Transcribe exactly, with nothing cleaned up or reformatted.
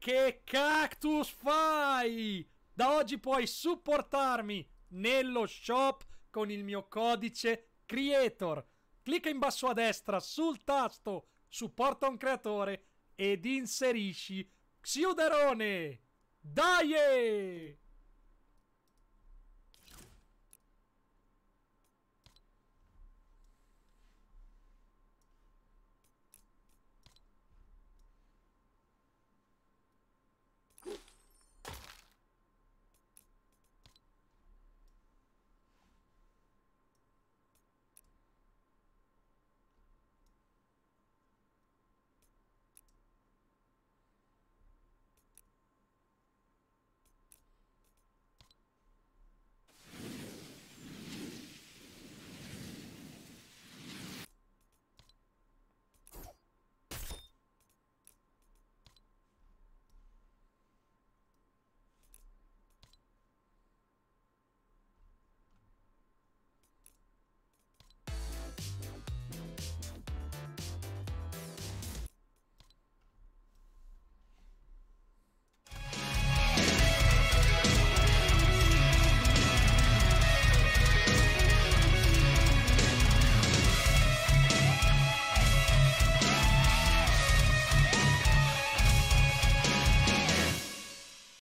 che cactus fai? Da oggi puoi supportarmi nello shop con il mio codice Creator. Clicca in basso a destra sul tasto supporta un creatore ed inserisci Xiuderone. Dai!